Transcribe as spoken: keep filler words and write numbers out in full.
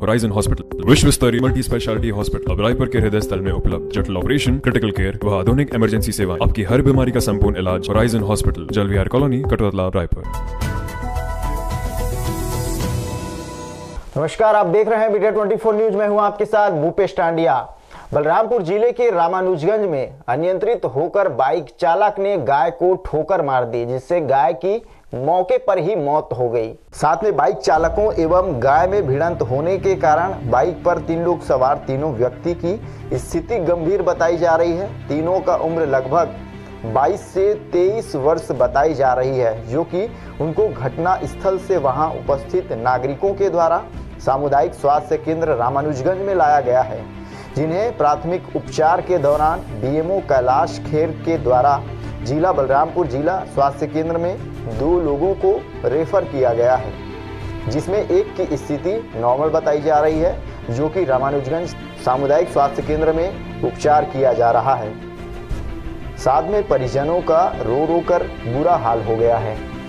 Horizon hospital विश्व स्तरीय multi speciality hospital अब रायपुर के हृदय स्थल में उपलब्ध। जटिल ऑपरेशन, क्रिटिकल केयर व आधुनिक इमरजेंसी सेवा, आपकी हर बीमारी का संपूर्ण इलाज। Horizon hospital, Jalvihar colony, Katotala, Raipur. नमस्कार, आप देख रहे हैं मीडिया चौबीस न्यूज में हूं आपके साथ भूपेश टांडिया। बलरामपुर जिले के रामानुजगंज में अनियंत्रित होकर बाइक चालक ने गाय को ठोकर मार दी, जिससे गाय की मौके पर ही मौत हो गई। साथ में बाइक चालकों एवं गाय में भिड़ंत होने के कारण बाइक पर तीन लोग सवार तीनों व्यक्ति की स्थिति गंभीर बताई जा रही है। तीनों का उम्र लगभग बाईस से तेईस वर्ष बताई जा रही है, जो कि उनको घटना स्थल से वहां उपस्थित नागरिकों के द्वारा सामुदायिक स्वास्थ्य केंद्र रामानुजगंज में लाया गया है, जिन्हें प्राथमिक उपचार के दौरान बीएमओ कैलाश खेर के द्वारा जिला बलरामपुर जिला स्वास्थ्य केंद्र में दो लोगों को रेफर किया गया है, जिसमें एक की स्थिति नॉर्मल बताई जा रही है, जो कि रामानुजगंज सामुदायिक स्वास्थ्य केंद्र में उपचार किया जा रहा है। साथ में परिजनों का रो रो कर बुरा हाल हो गया है।